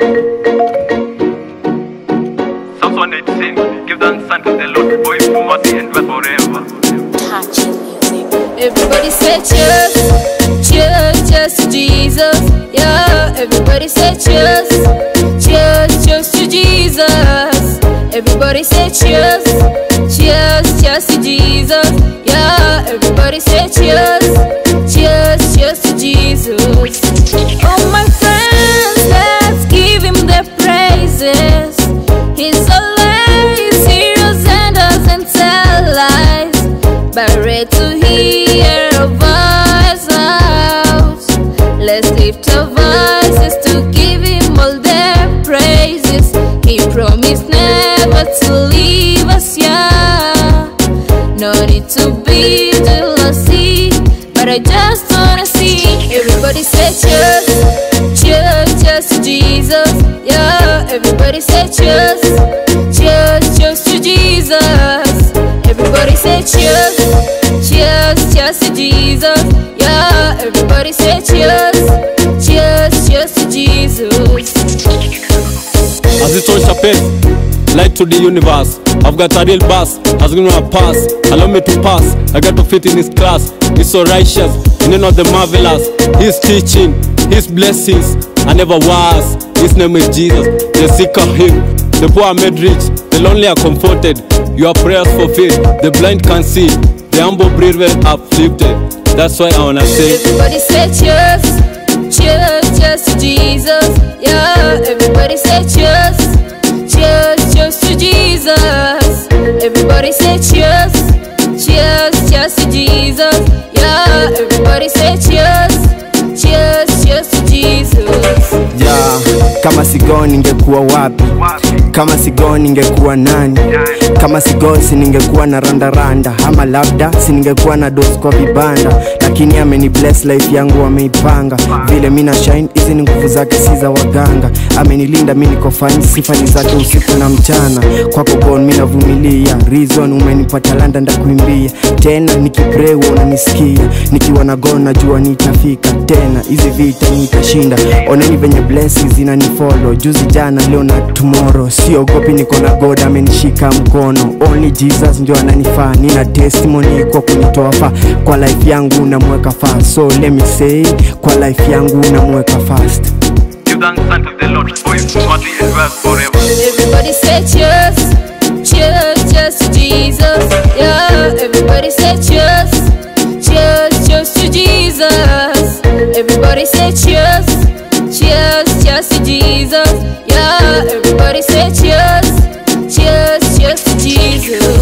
Psalms 118, give thanks unto the Lord, for his mercy endures forever. Touching music. Everybody say cheers, cheers, cheers to Jesus. Yeah, everybody say cheers, cheers, cheers to Jesus. Everybody say cheers, cheers, cheers to Jesus. Yeah, everybody say cheers, cheers, cheers to Jesus. Oh my friends, let's give him the praises. He's always serious and doesn't tell lies, but ready to hear a voice out. Let's lift our voices to give him all their praises. He promised never to leave us, yeah. No need to be jealousy, but I just wanna see everybody say cheers, cheers, cheers to Jesus. Yeah, everybody say cheers, cheers, cheers to Jesus. Everybody say cheers, cheers, cheers to Jesus. Yeah, everybody say cheers, cheers, cheers to Jesus. As it touch a pace, light to the universe. I've got a real boss, has given me a pass. Allow me to pass, I got to fit in his class. He's so righteous, in none of the marvelous. His teaching, his blessings, I never was. His name is Jesus, the sick are healed, the poor are made rich, the lonely are comforted. Your prayers fulfilled, the blind can see, the humble breathe well uplifted. That's why I wanna say everybody say cheers, cheers, cheers to Jesus. Yeah, everybody say cheers, cheers, cheers to Jesus. Everybody say cheers, cheers, cheers to Jesus. Yeah, everybody say cheers, cheers, cheers to Jesus. Yeah, kama sigo ningekuwa wapi? Kama sigo ningekuwa nani? Kama sigo siningekuwa na randa ama labda siningekuwa na dose kwa vibanda. Lakini ameni bless life yangu ameipanga. Vile mina shine, hizi ni nguvu zake si za waganga. Amenilinda mimi niko fine, sifa ni zake usiku na mchana. Kwako God mimi navumilia, reason umenipa talanta ndakuimbia. Tena nikipray unanisikia, nikiwa na God najua nitafika. Tena hizi vita nitashinda. Oneni venye blessings zinanifollow, juzi jana leo na tomorrow. Siogopi niko na God amenishika mkono. Only Jesus ndio ananifaa, nina testimony kwa kunitoa fa. Kwa life yangu namweka fast, so let me say, kwa life yangu namweka fast. Give thanks unto the Lord, for his mercy endures forever. Everybody say cheers, cheers, cheers to Jesus. Yeah, everybody say cheers, cheers, cheers to Jesus. Everybody say cheers, cheers, cheers to Jesus. Yeah, everybody say cheers, cheers, cheers to Jesus.